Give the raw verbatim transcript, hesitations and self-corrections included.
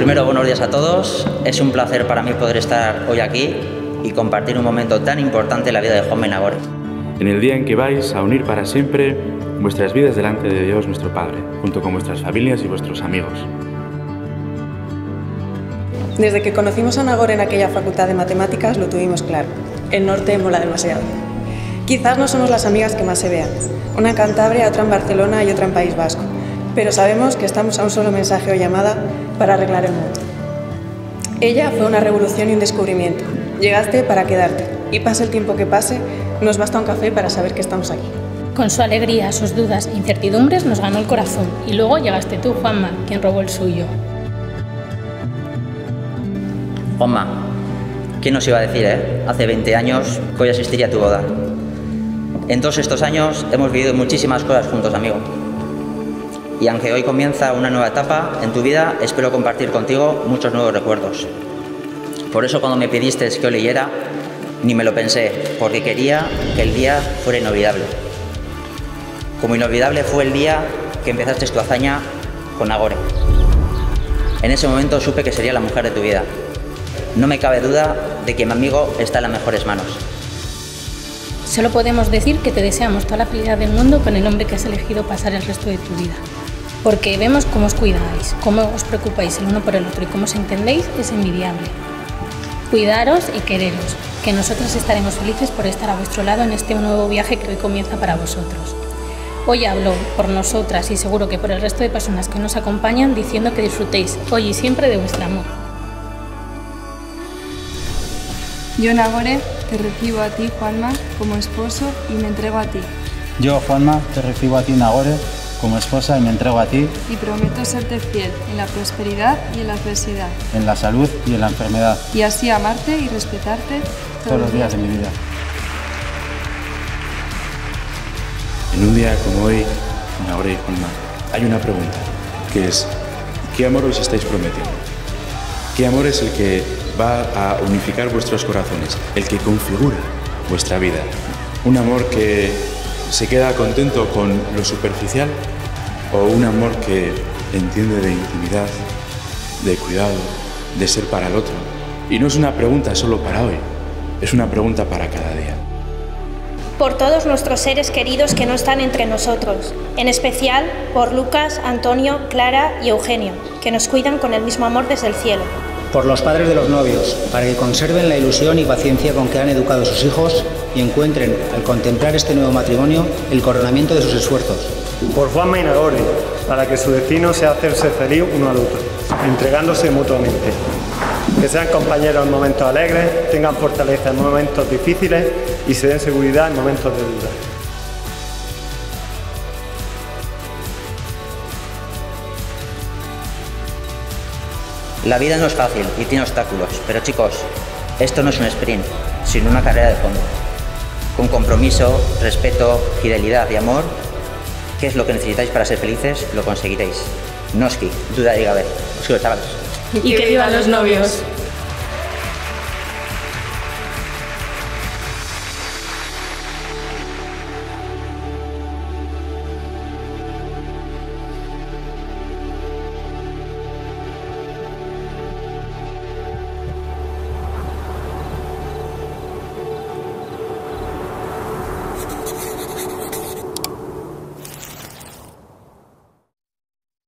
primero, buenos días a todos. Es un placer para mí poder estar hoy aquí y compartir un momento tan importante en la vida de Juanma y Nagore. En el día en que vais a unir para siempre vuestras vidas delante de Dios nuestro Padre, junto con vuestras familias y vuestros amigos. Desde que conocimos a Nagore en aquella facultad de matemáticas lo tuvimos claro. El norte mola demasiado. Quizás no somos las amigas que más se vean. Una en Cantabria, otra en Barcelona y otra en País Vasco. Pero sabemos que estamos a un solo mensaje o llamada para arreglar el mundo. Ella fue una revolución y un descubrimiento. Llegaste para quedarte. Y pase el tiempo que pase, nos basta un café para saber que estamos aquí. Con su alegría, sus dudas e incertidumbres nos ganó el corazón. Y luego llegaste tú, Juanma, quien robó el suyo. Juanma, ¿quién nos iba a decir, eh? Hace veinte años que hoy asistiría a tu boda. En todos estos años hemos vivido muchísimas cosas juntos, amigo. Y aunque hoy comienza una nueva etapa en tu vida, espero compartir contigo muchos nuevos recuerdos. Por eso cuando me pediste que os leyera, ni me lo pensé, porque quería que el día fuera inolvidable. Como inolvidable fue el día que empezaste tu hazaña con Nagore. En ese momento supe que sería la mujer de tu vida. No me cabe duda de que mi amigo está en las mejores manos. Solo podemos decir que te deseamos toda la felicidad del mundo con el hombre que has elegido pasar el resto de tu vida. Porque vemos cómo os cuidáis, cómo os preocupáis el uno por el otro y cómo os entendéis, es envidiable. Cuidaros y quereros, que nosotros estaremos felices por estar a vuestro lado en este nuevo viaje que hoy comienza para vosotros. Hoy hablo por nosotras y seguro que por el resto de personas que nos acompañan, diciendo que disfrutéis hoy y siempre de vuestro amor. Yo, Nagore, te recibo a ti, Juanma, como esposo y me entrego a ti. Yo, Juanma, te recibo a ti, Nagore, como esposa y me entrego a ti. Y prometo serte fiel en la prosperidad y en la adversidad. En la salud y en la enfermedad. Y así amarte y respetarte todos los días de mi vida. En un día como hoy, Nagore y Juanma, hay una pregunta, que es, ¿qué amor os estáis prometiendo? ¿Qué amor es el que va a unificar vuestros corazones, el que configura vuestra vida? ¿Un amor que se queda contento con lo superficial o un amor que entiende de intimidad, de cuidado, de ser para el otro? Y no es una pregunta solo para hoy, es una pregunta para cada día. Por todos nuestros seres queridos que no están entre nosotros, en especial por Lucas, Antonio, Clara y Eugenio, que nos cuidan con el mismo amor desde el cielo. Por los padres de los novios, para que conserven la ilusión y paciencia con que han educado a sus hijos y encuentren, al contemplar este nuevo matrimonio, el coronamiento de sus esfuerzos. Por Juanma y Nagore, para que su destino sea hacerse feliz uno al otro, entregándose mutuamente. Que sean compañeros en momentos alegres, tengan fortaleza en momentos difíciles y se den seguridad en momentos de duda. La vida no es fácil y tiene obstáculos, pero chicos, esto no es un sprint, sino una carrera de fondo. Con compromiso, respeto, fidelidad y amor, ¿qué es lo que necesitáis para ser felices? Lo conseguiréis. Noski, duda de Gaber. Os quiero, chavales. Y que vivan los novios.